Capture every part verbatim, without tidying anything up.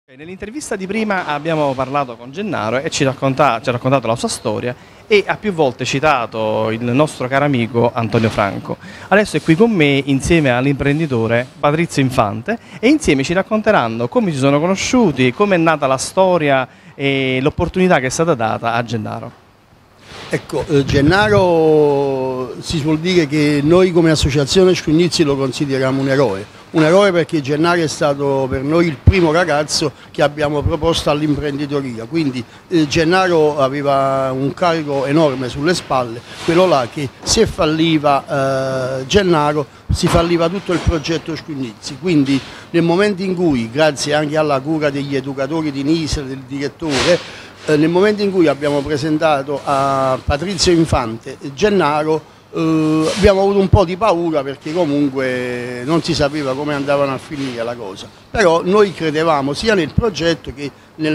Nell'intervista di prima abbiamo parlato con Gennaro e ci, racconta, ci ha raccontato la sua storia e ha più volte citato il nostro caro amico Antonio Franco. Adesso è qui con me insieme all'imprenditore Patrizio Infante e insieme ci racconteranno come si sono conosciuti, come è nata la storia e l'opportunità che è stata data a Gennaro. Ecco, eh, Gennaro si suol dire che noi come associazione Scugnizzi lo consideriamo un eroe. Un eroe perché Gennaro è stato per noi il primo ragazzo che abbiamo proposto all'imprenditoria, quindi eh, Gennaro aveva un carico enorme sulle spalle, quello là che se falliva eh, Gennaro si falliva tutto il progetto Scugnizzi, quindi nel momento in cui, grazie anche alla cura degli educatori di Nisera, del direttore, eh, nel momento in cui abbiamo presentato a Patrizio Infante Gennaro, Uh, abbiamo avuto un po' di paura perché comunque non si sapeva come andavano a finire la cosa, però noi credevamo sia nel progetto che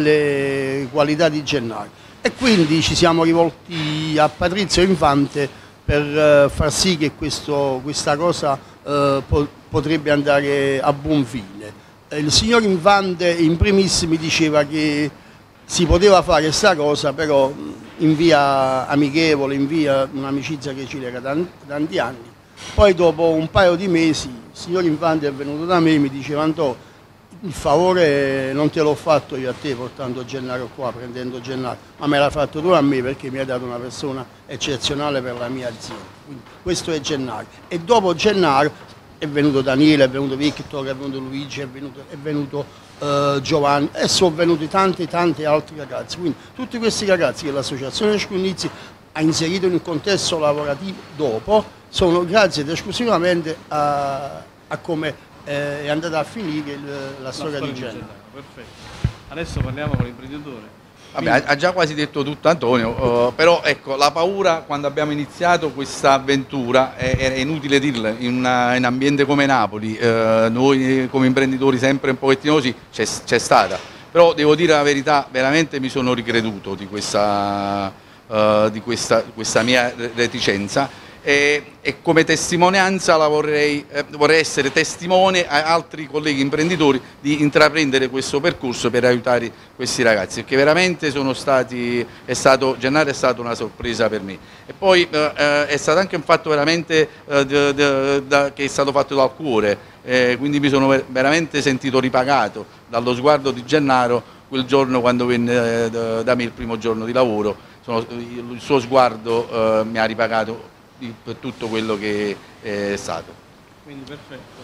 nelle qualità di Gennaro e quindi ci siamo rivolti a Patrizio Infante per uh, far sì che questo, questa cosa uh, po potrebbe andare a buon fine. Il signor Infante in primis mi diceva che si poteva fare questa cosa, però in via amichevole, in via un'amicizia che ci lega da tanti anni. Poi dopo un paio di mesi il signor Infante è venuto da me e mi diceva: Antò, il favore non te l'ho fatto io a te portando Gennaro qua, prendendo Gennaro, ma me l'ha fatto tu a me perché mi hai dato una persona eccezionale per la mia azienda. Quindi questo è Gennaro. E dopo Gennaro è venuto Daniele, è venuto Victor, è venuto Luigi, è venuto, è venuto Uh, Giovanni e sono venuti tanti tanti altri ragazzi, quindi tutti questi ragazzi che l'associazione Scugnizzi ha inserito in un contesto lavorativo dopo sono grazie ed esclusivamente a, a come eh, è andata a finire il, la, la storia, storia di Gennaro. Perfetto. Adesso parliamo con l'imprenditore. Vabbè, ha già quasi detto tutto Antonio, uh, però ecco, la paura quando abbiamo iniziato questa avventura, è, è inutile dirla, in, una, in ambiente come Napoli, uh, noi come imprenditori sempre un pochettino così, c'è stata, però devo dire la verità, veramente mi sono ricreduto di questa, uh, di questa, questa mia reticenza. E, e come testimonianza la vorrei, eh, vorrei essere testimone a altri colleghi imprenditori di intraprendere questo percorso per aiutare questi ragazzi, perché veramente sono stati, è stato, Gennaro è stata una sorpresa per me. E poi eh, è stato anche un fatto veramente eh, de, de, de, che è stato fatto dal cuore, eh, quindi mi sono veramente sentito ripagato dallo sguardo di Gennaro quel giorno quando venne eh, da me il primo giorno di lavoro. Sono, il suo sguardo eh, mi ha ripagato per tutto quello che è stato. Quindi perfetto.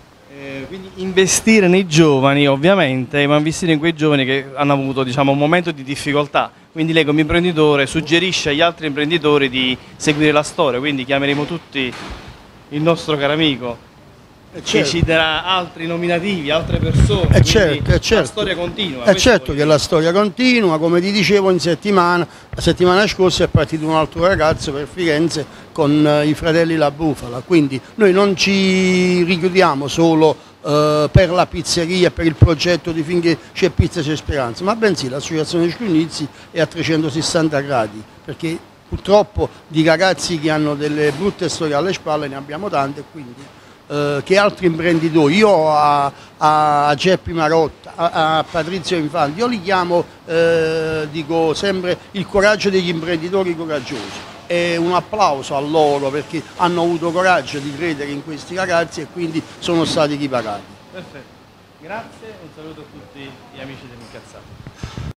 Eh, quindi investire nei giovani ovviamente, ma investire in quei giovani che hanno avuto, diciamo, un momento di difficoltà. Quindi lei come imprenditore suggerisce agli altri imprenditori di seguire la storia, quindi chiameremo tutti il nostro caro amico. E certo, che ci darà altri nominativi, altre persone, e certo, e certo, la storia continua. È certo che la storia continua, come ti dicevo in settimana, la settimana scorsa è partito un altro ragazzo per Firenze con uh, i fratelli La Bufala, quindi noi non ci richiudiamo solo uh, per la pizzeria e per il progetto di Finché c'è pizza c'è speranza, ma bensì l'associazione Scugnizzi è a trecentosessanta gradi, perché purtroppo di ragazzi che hanno delle brutte storie alle spalle ne abbiamo tante, quindi che altri imprenditori, io a, a Geppi Marotta, a, a Patrizio Infante, io li chiamo, eh, dico sempre, il coraggio degli imprenditori coraggiosi, e un applauso a loro perché hanno avuto coraggio di credere in questi ragazzi e quindi sono stati ripagati. Perfetto, grazie, un saluto a tutti gli amici dell'Incazzato.